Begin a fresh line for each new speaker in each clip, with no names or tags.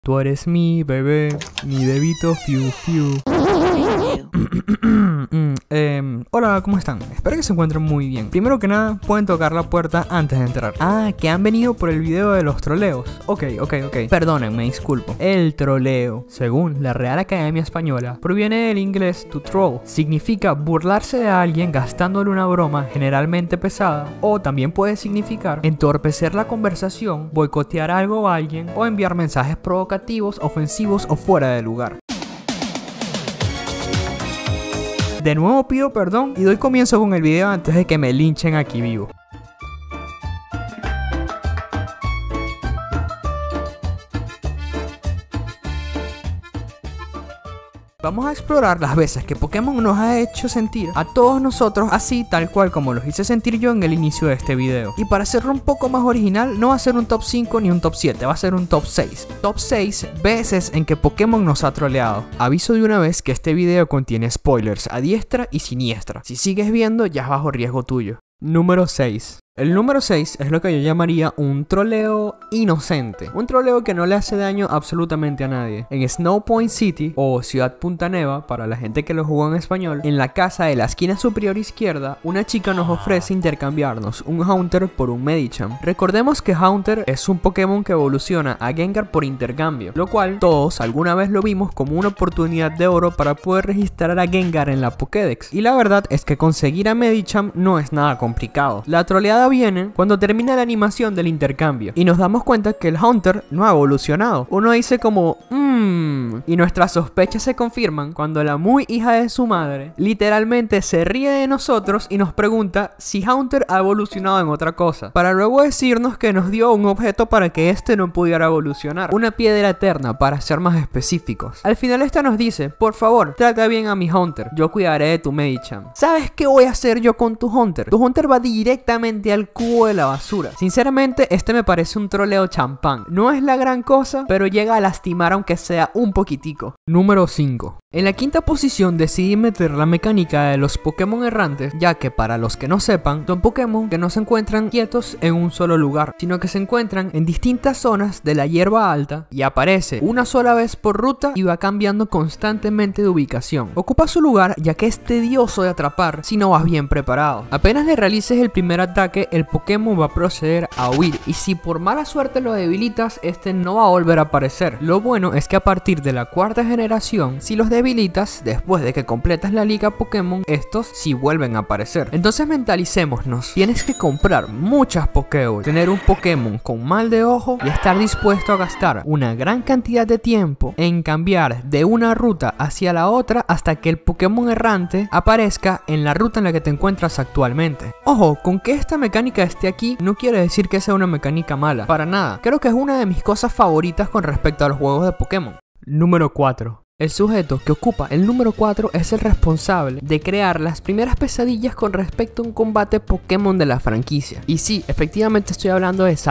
Tú eres mi bebé, mi bebito fiu fiu. Hola, ¿cómo están? Espero que se encuentren muy bien. Primero que nada, pueden tocar la puerta antes de entrar. Ah, que han venido por el video de los troleos. Ok. Perdonen, me disculpo. El troleo, según la Real Academia Española, proviene del inglés to troll. Significa burlarse de alguien gastándole una broma generalmente pesada, o también puede significar entorpecer la conversación, boicotear algo o alguien, o enviar mensajes provocativos, ofensivos o fuera de lugar. De nuevo pido perdón y doy comienzo con el video antes de que me linchen aquí vivo. Vamos a explorar las veces que Pokémon nos ha hecho sentir a todos nosotros así tal cual como los hice sentir yo en el inicio de este video. Y para hacerlo un poco más original, no va a ser un top 5 ni un top 7, va a ser un top 6. Top 6 veces en que Pokémon nos ha troleado. Aviso de una vez que este video contiene spoilers a diestra y siniestra. Si sigues viendo, ya es bajo riesgo tuyo. Número 6. El número 6 es lo que yo llamaría un troleo inocente. Un troleo que no le hace daño absolutamente a nadie. En Snow Point City, o Ciudad Punta Neva, para la gente que lo jugó en español, en la casa de la esquina superior izquierda, una chica nos ofrece intercambiarnos un Haunter por un Medicham. Recordemos que Haunter es un Pokémon que evoluciona a Gengar por intercambio, lo cual todos alguna vez lo vimos como una oportunidad de oro para poder registrar a Gengar en la Pokédex. Y la verdad es que conseguir a Medicham no es nada complicado. La troleada viene cuando termina la animación del intercambio y nos damos cuenta que el Haunter no ha evolucionado. Uno dice como y nuestras sospechas se confirman cuando la muy hija de su madre literalmente se ríe de nosotros y nos pregunta si Haunter ha evolucionado en otra cosa, para luego decirnos que nos dio un objeto para que este no pudiera evolucionar, una piedra eterna para ser más específicos. Al final esta nos dice: por favor, trata bien a mi Haunter, yo cuidaré de tu Medicham. ¿Sabes qué voy a hacer yo con tu Haunter? Tu Haunter va directamente al cubo de la basura. Sinceramente, este me parece un troleo champán. No es la gran cosa, pero llega a lastimar aunque sea un poquitico. Número 5. En la quinta posición decidí meter la mecánica de los Pokémon errantes, ya que para los que no sepan, son Pokémon que no se encuentran quietos en un solo lugar, sino que se encuentran en distintas zonas de la hierba alta y aparece una sola vez por ruta y va cambiando constantemente de ubicación. Ocupa su lugar ya que es tedioso de atrapar si no vas bien preparado. Apenas le realices el primer ataque, el Pokémon va a proceder a huir, y si por mala suerte lo debilitas, este no va a volver a aparecer. Lo bueno es que a partir de la cuarta generación, si los debilitas, después de que completas la liga Pokémon, estos sí vuelven a aparecer. Entonces mentalicémonos, tienes que comprar muchas Pokéballs, tener un Pokémon con mal de ojo y estar dispuesto a gastar una gran cantidad de tiempo en cambiar de una ruta hacia la otra hasta que el Pokémon errante aparezca en la ruta en la que te encuentras actualmente. Ojo, con que esta mecánica esté aquí no quiere decir que sea una mecánica mala, para nada. Creo que es una de mis cosas favoritas con respecto a los juegos de Pokémon. Número 4. El sujeto que ocupa el número 4 es el responsable de crear las primeras pesadillas con respecto a un combate Pokémon de la franquicia. Y sí, efectivamente estoy hablando de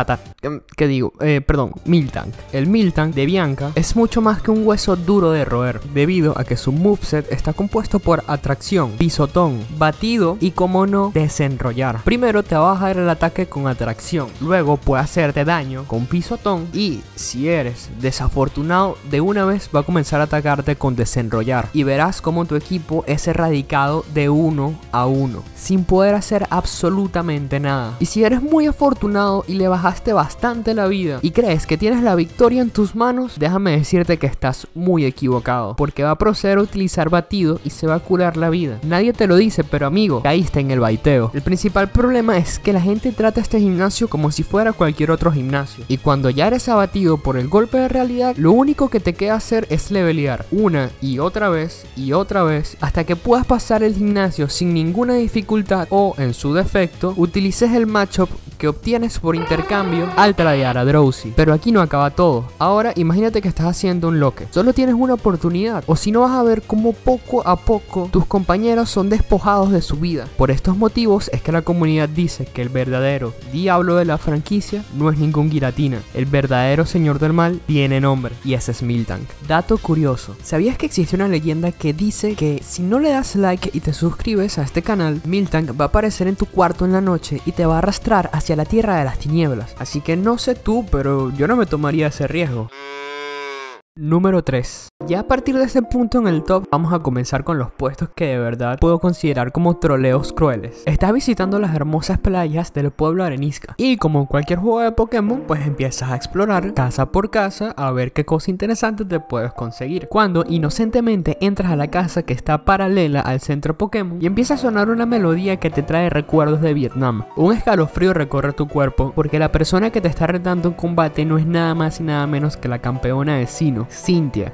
Miltank. El Miltank de Bianca es mucho más que un hueso duro de roer, debido a que su moveset está compuesto por atracción, pisotón, batido y, como no, desenrollar. Primero te va a bajar el ataque con atracción, luego puede hacerte daño con pisotón y, si eres desafortunado, de una vez va a comenzar a atacar con desenrollar, y verás como tu equipo es erradicado de 1 a 1 sin poder hacer absolutamente nada. Y si eres muy afortunado y le bajaste bastante la vida y crees que tienes la victoria en tus manos, déjame decirte que estás muy equivocado, porque va a proceder a utilizar batido y se va a curar la vida. Nadie te lo dice, pero amigo, caíste en el baiteo. El principal problema es que la gente trata este gimnasio como si fuera cualquier otro gimnasio, y cuando ya eres abatido por el golpe de realidad, lo único que te queda hacer es levelear una y otra vez hasta que puedas pasar el gimnasio sin ninguna dificultad, o en su defecto utilices el matchup que obtienes por intercambio al tradear a Drowzee. Pero aquí no acaba todo. Ahora imagínate que estás haciendo un loque, solo tienes una oportunidad, o si no vas a ver cómo poco a poco tus compañeros son despojados de su vida. Por estos motivos es que la comunidad dice que el verdadero diablo de la franquicia no es ningún Giratina. El verdadero señor del mal tiene nombre, y ese es Miltank. Dato curioso: ¿sabías que existe una leyenda que dice que si no le das like y te suscribes a este canal, Miltank va a aparecer en tu cuarto en la noche y te va a arrastrar hacia la tierra de las tinieblas? Así que no sé tú, pero yo no me tomaría ese riesgo. Número 3. Ya a partir de este punto en el top vamos a comenzar con los puestos que de verdad puedo considerar como troleos crueles. Estás visitando las hermosas playas del pueblo Arenisca y como en cualquier juego de Pokémon pues empiezas a explorar casa por casa a ver qué cosa interesante te puedes conseguir. Cuando inocentemente entras a la casa que está paralela al centro Pokémon y empieza a sonar una melodía que te trae recuerdos de Vietnam. Un escalofrío recorre tu cuerpo porque la persona que te está retando en combate no es nada más y nada menos que la campeona de Sinnoh, Cynthia.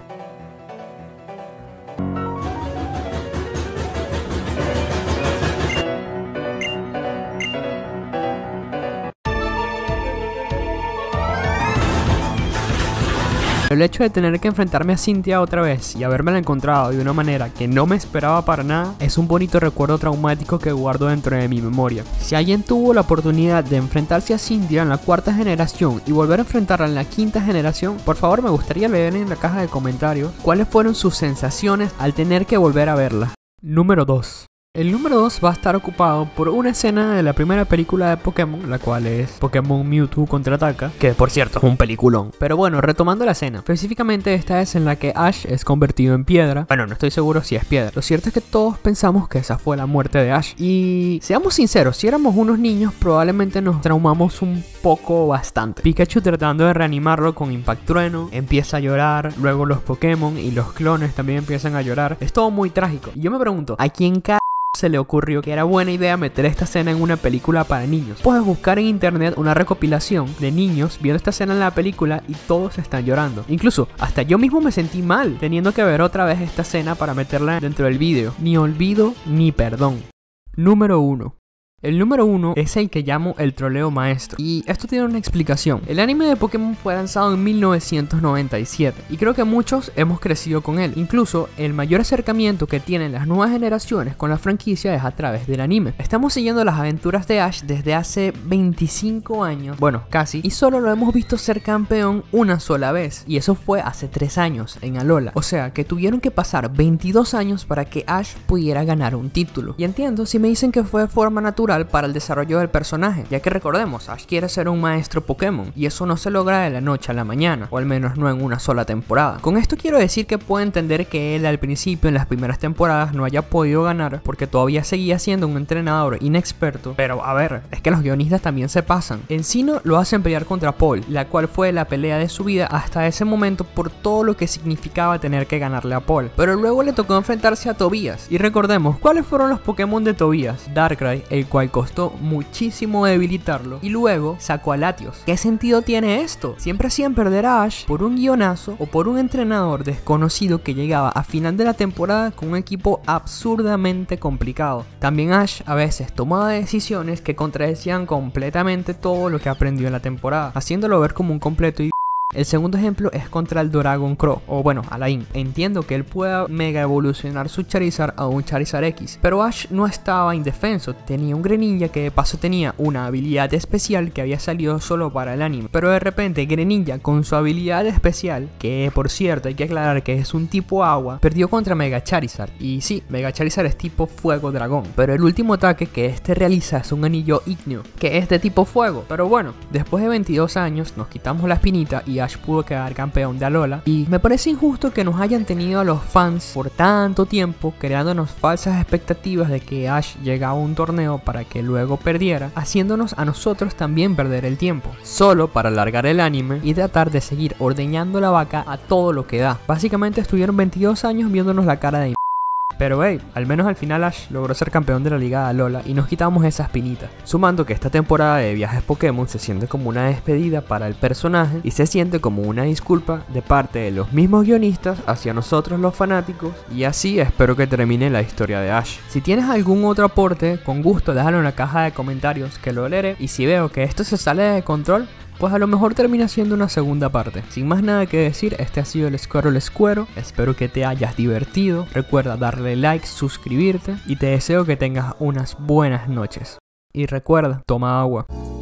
El hecho de tener que enfrentarme a Cynthia otra vez y habérmela encontrado de una manera que no me esperaba para nada es un bonito recuerdo traumático que guardo dentro de mi memoria. Si alguien tuvo la oportunidad de enfrentarse a Cynthia en la 4ª generación y volver a enfrentarla en la 5ª generación, por favor me gustaría leer en la caja de comentarios cuáles fueron sus sensaciones al tener que volver a verla. Número 2. El número 2 va a estar ocupado por una escena de la primera película de Pokémon, la cual es Pokémon Mewtwo Contraataca, que por cierto es un peliculón. Pero bueno, retomando la escena, específicamente esta es en la que Ash es convertido en piedra. Bueno, no estoy seguro si es piedra. Lo cierto es que todos pensamos que esa fue la muerte de Ash. Y seamos sinceros, si éramos unos niños probablemente nos traumamos un poco bastante. Pikachu tratando de reanimarlo con Impact Trueno, empieza a llorar, luego los Pokémon y los clones también empiezan a llorar. Es todo muy trágico. Y yo me pregunto, ¿a quién se le ocurrió que era buena idea meter esta escena en una película para niños? Puedes buscar en internet una recopilación de niños viendo esta escena en la película y todos están llorando. Incluso hasta yo mismo me sentí mal teniendo que ver otra vez esta escena para meterla dentro del vídeo. Ni olvido ni perdón. Número 1. El número 1 es el que llamo el troleo maestro. Y esto tiene una explicación. El anime de Pokémon fue lanzado en 1997 y creo que muchos hemos crecido con él. Incluso el mayor acercamiento que tienen las nuevas generaciones con la franquicia es a través del anime. Estamos siguiendo las aventuras de Ash desde hace 25 años, bueno, casi, y solo lo hemos visto ser campeón una sola vez. Y eso fue hace 3 años en Alola. O sea que tuvieron que pasar 22 años para que Ash pudiera ganar un título. Y entiendo si me dicen que fue de forma natural para el desarrollo del personaje, ya que recordemos, Ash quiere ser un maestro Pokémon y eso no se logra de la noche a la mañana, o al menos no en una sola temporada. Con esto quiero decir que puedo entender que él al principio en las primeras temporadas no haya podido ganar porque todavía seguía siendo un entrenador inexperto, pero a ver, es que los guionistas también se pasan. En Sinnoh lo hacen pelear contra Paul, la cual fue la pelea de su vida hasta ese momento por todo lo que significaba tener que ganarle a Paul, pero luego le tocó enfrentarse a Tobias, y recordemos, ¿cuáles fueron los Pokémon de Tobias? Darkrai, el cual costó muchísimo debilitarlo, y luego sacó a Latios. ¿Qué sentido tiene esto? Siempre hacían perder a Ash por un guionazo o por un entrenador desconocido que llegaba a final de la temporada con un equipo absurdamente complicado. También Ash a veces tomaba decisiones que contradecían completamente todo lo que aprendió en la temporada, haciéndolo ver como un completo y... El segundo ejemplo es contra el Dragon Crow, o bueno, Alain. Entiendo que él pueda mega evolucionar su Charizard a un Charizard X, pero Ash no estaba indefenso, tenía un Greninja que de paso tenía una habilidad especial que había salido solo para el anime, pero de repente Greninja con su habilidad especial, que por cierto hay que aclarar que es un tipo agua, perdió contra Mega Charizard, y sí, Mega Charizard es tipo fuego dragón, pero el último ataque que este realiza es un anillo ígneo, que es de tipo fuego, pero bueno, después de 22 años nos quitamos la espinita y Ash pudo quedar campeón de Alola, y me parece injusto que nos hayan tenido a los fans por tanto tiempo creándonos falsas expectativas de que Ash llegaba a un torneo para que luego perdiera, haciéndonos a nosotros también perder el tiempo, solo para alargar el anime y tratar de seguir ordeñando la vaca a todo lo que da. Básicamente estuvieron 22 años viéndonos la cara de... Pero hey, al menos al final Ash logró ser campeón de la Liga de Alola y nos quitamos esa espinita. Sumando que esta temporada de viajes Pokémon se siente como una despedida para el personaje y se siente como una disculpa de parte de los mismos guionistas hacia nosotros los fanáticos, y así espero que termine la historia de Ash. Si tienes algún otro aporte, con gusto déjalo en la caja de comentarios que lo leeré, y si veo que esto se sale de control, pues a lo mejor termina siendo una segunda parte. Sin más nada que decir, este ha sido el Squirrel Escuero. Espero que te hayas divertido. Recuerda darle like, suscribirte y te deseo que tengas unas buenas noches. Y recuerda, toma agua.